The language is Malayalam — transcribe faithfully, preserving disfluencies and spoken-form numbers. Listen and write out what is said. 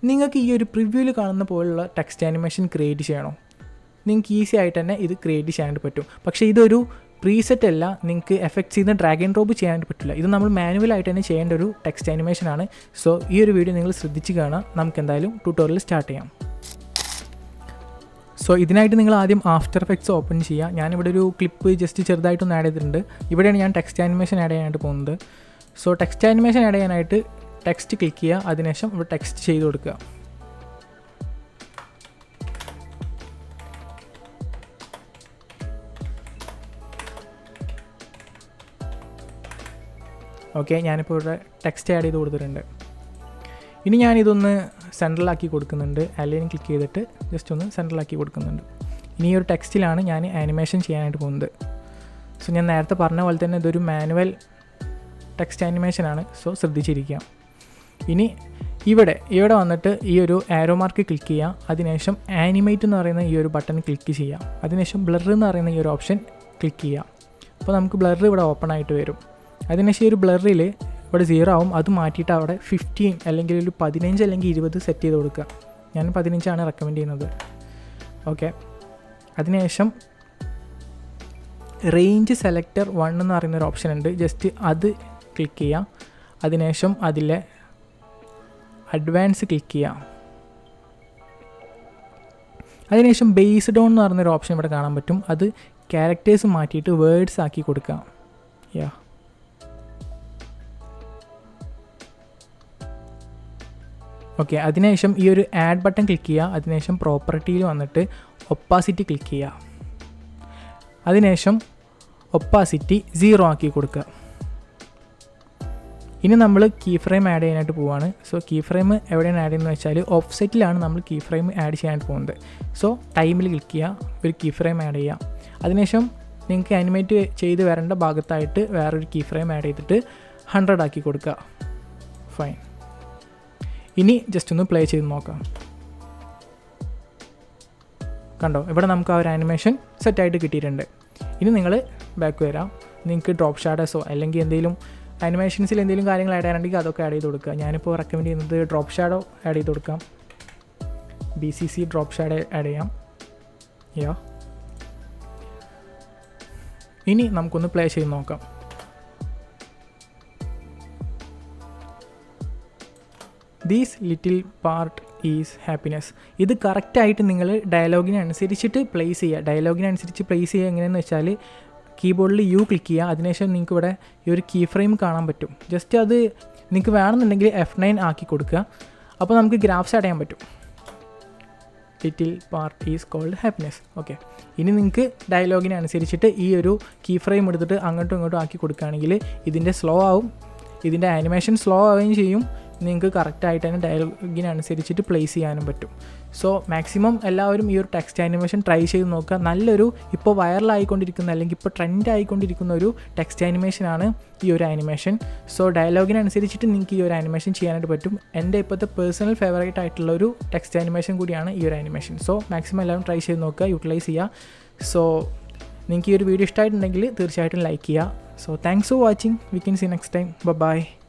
നിങ്ങൾക്ക് ഈ ഒരു പ്രിവ്യൂവിൽ കാണുന്ന പോലുള്ള ടെക്സ്റ്റ് ആനിമേഷൻ ക്രിയേറ്റ് ചെയ്യണോ? നിങ്ങൾക്ക് ഈസി ആയിട്ട് തന്നെ ഇത് ക്രിയേറ്റ് ചെയ്യാനായിട്ട് പറ്റും. പക്ഷേ ഇതൊരു പ്രീസെറ്റ് അല്ല, നിങ്ങൾക്ക് എഫക്ട്സ് ചെയ്ത് ഡ്രാഗ് ആൻഡ് ഡ്രോപ്പ് ചെയ്യാനായിട്ട് പറ്റില്ല. ഇത് നമ്മൾ മാനുവലായിട്ട് തന്നെ ചെയ്യേണ്ട ഒരു ടെക്സ്റ്റ് ആനിമേഷനാണ്. സോ ഈ ഒരു വീഡിയോ നിങ്ങൾ ശ്രദ്ധിച്ച് കാണാം. നമുക്ക് എന്തായാലും ട്യൂട്ടോറിയൽ സ്റ്റാർട്ട് ചെയ്യാം. സോ ഇതിനായിട്ട് നിങ്ങൾ ആദ്യം ആഫ്റ്റർ എഫക്ട്സ് ഓപ്പൺ ചെയ്യുക. ഞാനിവിടെ ഒരു ക്ലിപ്പ് ജസ്റ്റ് ചെറുതായിട്ടൊന്ന് ആഡ് ചെയ്തിട്ടുണ്ട്. ഇവിടെയാണ് ഞാൻ ടെക്സ്റ്റ് ആനിമേഷൻ ആഡ് ചെയ്യാനായിട്ട് പോകുന്നത്. സോ ടെക്സ്റ്റ് ആനിമേഷൻ ആഡ് ചെയ്യാനായിട്ട് ടെക്സ്റ്റ് ക്ലിക്ക് ചെയ്യുക. അതിനുശേഷം ഇവിടെ ടെക്സ്റ്റ് ചെയ്ത് കൊടുക്കുക. ഓക്കെ, ഞാനിപ്പോൾ ഇവിടെ ടെക്സ്റ്റ് ആഡ് ചെയ്ത് കൊടുത്തിട്ടുണ്ട്. ഇനി ഞാനിതൊന്ന് സെൻട്രലാക്കി കൊടുക്കുന്നുണ്ട്. അലൈൻ ക്ലിക്ക് ചെയ്തിട്ട് ജസ്റ്റ് ഒന്ന് സെൻട്രലാക്കി കൊടുക്കുന്നുണ്ട്. ഇനി ഈ ഒരു ടെക്സ്റ്റിലാണ് ഞാൻ ആനിമേഷൻ ചെയ്യാനായിട്ട് പോകുന്നത്. സോ ഞാൻ നേരത്തെ പറഞ്ഞ പോലെ തന്നെ ഇതൊരു മാനുവൽ ടെക്സ്റ്റ് ആനിമേഷനാണ്. സോ ശ്രദ്ധിച്ചിരിക്കുക. ഇനി ഇവിടെ ഇവിടെ വന്നിട്ട് ഈ ഒരു ആരോ മാർക്ക് ക്ലിക്ക് ചെയ്യുക. അതിനുശേഷം ആനിമേറ്റ് എന്ന് പറയുന്ന ഈ ഒരു ബട്ടൺ ക്ലിക്ക് ചെയ്യുക. അതിനുശേഷം ബ്ലർ എന്ന് പറയുന്ന ഈ ഒരു ഓപ്ഷൻ ക്ലിക്ക് ചെയ്യുക. അപ്പോൾ നമുക്ക് ബ്ലർ ഇവിടെ ഓപ്പൺ ആയിട്ട് വരും. അതിനുശേഷം ഈ ഒരു ബ്ലറിൽ ഇവിടെ സീറോ ആവും. അത് മാറ്റിയിട്ട് അവിടെ ഫിഫ്റ്റീൻ അല്ലെങ്കിൽ ഒരു പതിനഞ്ച് അല്ലെങ്കിൽ ഇരുപത് സെറ്റ് ചെയ്ത് കൊടുക്കുക. ഞാൻ പതിനഞ്ചാണ് റെക്കമെൻഡ് ചെയ്യുന്നത്. ഓക്കെ, അതിനുശേഷം റേഞ്ച് സെലക്ടർ വൺ എന്ന് പറയുന്നൊരു ഓപ്ഷൻ ഉണ്ട്. ജസ്റ്റ് അത് ക്ലിക്ക് ചെയ്യാം. അതിനുശേഷം അതിലെ അഡ്വാൻസ് ക്ലിക്ക് ചെയ്യാം. അതിനുശേഷം ബേസ്ഡ് ഓൺ എന്ന് പറയുന്നൊരു ഓപ്ഷൻ ഇവിടെ കാണാൻ പറ്റും. അത് ക്യാരക്ടേഴ്സ് മാറ്റിയിട്ട് വേർഡ്സ് ആക്കി കൊടുക്കാം. യാ ഓക്കെ, അതിനുശേഷം ഈ ഒരു ആഡ് ബട്ടൺ ക്ലിക്ക് ചെയ്യുക. അതിനുശേഷം പ്രോപ്പർട്ടിയിൽ വന്നിട്ട് ഒപ്പാസിറ്റി ക്ലിക്ക് ചെയ്യുക. അതിനുശേഷം ഒപ്പാസിറ്റി സീറോ ആക്കി കൊടുക്കുക. ഇനി നമ്മൾ കീ ഫ്രെയിം ആഡ് ചെയ്യാനായിട്ട് പോവുകയാണ്. സോ കീ ഫ്രെയിം എവിടെയാണ് ആഡ് ചെയ്യുന്നത് വെച്ചാൽ ഓഫ്സെറ്റിലാണ് നമ്മൾ കീ ഫ്രെയിം ആഡ് ചെയ്യാനായിട്ട് പോകുന്നത്. സോ ടൈമിൽ ക്ലിക്ക് ചെയ്യുക, ഒരു കീ ഫ്രെയിം ആഡ് ചെയ്യുക. അതിനുശേഷം നിങ്ങൾക്ക് ആനിമേറ്റ് ചെയ്ത് വരേണ്ട ഭാഗത്തായിട്ട് വേറൊരു കീ ഫ്രെയിം ആഡ് ചെയ്തിട്ട് ഹൺഡ്രഡ് ആക്കി കൊടുക്കുക. ഫൈൻ. ഇനി ജസ്റ്റ് ഒന്ന് പ്ലേ ചെയ്ത് നോക്കാം. കണ്ടോ, ഇവിടെ നമുക്ക് ആ ഒരു ആനിമേഷൻ സെറ്റായിട്ട് കിട്ടിയിട്ടുണ്ട്. ഇനി നിങ്ങൾ ബാക്ക് വരാം. നിങ്ങൾക്ക് ഡ്രോപ്പ് ഷാഡോസോ അല്ലെങ്കിൽ എന്തെങ്കിലും ആനിമേഷൻസിൽ എന്തെങ്കിലും കാര്യങ്ങൾ ആഡ് ചെയ്യാനുണ്ടെങ്കിൽ അതൊക്കെ ആഡ് ചെയ്ത് കൊടുക്കുക. ഞാനിപ്പോൾ റെക്കമെൻഡ് ചെയ്യുന്നത് ഡ്രോപ്പ് ഷാഡോ ആഡ് ചെയ്ത് കൊടുക്കാം. B C C drop shadow add ചെയ്യാം. യാ ഇനി നമുക്കൊന്ന് പ്ലേ ചെയ്ത് നോക്കാം. These little part is happiness. ഇത് കറക്റ്റായിട്ട് നിങ്ങൾ ഡയലോഗിനനുസരിച്ചിട്ട് പ്ലേസ് ചെയ്യുക. ഡയലോഗിനനുസരിച്ച് പ്ലേസ് ചെയ്യുക എങ്ങനെയെന്ന് വെച്ചാൽ കീബോർഡിൽ യു ക്ലിക്ക് ചെയ്യുക. അതിനുശേഷം നിങ്ങൾക്ക് ഇവിടെ ഈ ഒരു കീ ഫ്രെയിം കാണാൻ പറ്റും. ജസ്റ്റ് അത് നിങ്ങൾക്ക് വേണമെന്നുണ്ടെങ്കിൽ എഫ് നയൻ ആക്കി കൊടുക്കുക. അപ്പോൾ നമുക്ക് ഗ്രാഫ്സ് ആഡ് ചെയ്യാൻ പറ്റും. Little part is called happiness. Okay, ഇനി നിങ്ങൾക്ക് ഡയലോഗിനനുസരിച്ചിട്ട് ഈ ഒരു കീ ഫ്രെയിം എടുത്തിട്ട് അങ്ങോട്ടും ഇങ്ങോട്ടും ആക്കി കൊടുക്കുകയാണെങ്കിൽ ഇതിൻ്റെ സ്ലോ ആവും, ഇതിൻ്റെ ആനിമേഷൻ സ്ലോ ആവുകയും ചെയ്യും. നിങ്ങൾക്ക് കറക്റ്റായിട്ട് തന്നെ ഡയലോഗിനനുസരിച്ചിട്ട് പ്ലേസ് ചെയ്യാനും പറ്റും. സോ മാക്സിമം എല്ലാവരും ഈ ഒരു ടെക്സ്റ്റ് ആനിമേഷൻ ട്രൈ ചെയ്ത് നോക്കുക. നല്ലൊരു ഇപ്പോൾ വൈറലായിക്കൊണ്ടിരിക്കുന്ന അല്ലെങ്കിൽ ഇപ്പോൾ ട്രെൻഡ് ആയിക്കൊണ്ടിരിക്കുന്ന ഒരു ടെക്സ്റ്റ് ആനിമേഷനാണ് ഈ ഒരു ആനിമേഷൻ. സോ ഡയലോഗിനനുസരിച്ചിട്ട് നിങ്ങൾക്ക് ഈ ഒരു ആനിമേഷൻ ചെയ്യാനായിട്ട് പറ്റും. എൻ്റെ ഇപ്പോഴത്തെ പേഴ്സണൽ ഫേവറേറ്റ് ആയിട്ടുള്ള ഒരു ടെക്സ്റ്റ് ആനിമേഷൻ കൂടിയാണ് ഈ ഒരു ആനിമേഷൻ. സോ മാക്സിമം എല്ലാവരും ട്രൈ ചെയ്ത് നോക്കുക, യൂട്ടിലൈസ് ചെയ്യുക. സോ നിങ്ങൾക്ക് ഈ ഒരു വീഡിയോ ഇഷ്ടമായിട്ടുണ്ടെങ്കിൽ തീർച്ചയായിട്ടും ലൈക്ക് ചെയ്യുക. So thanks for watching. We can see next time. By.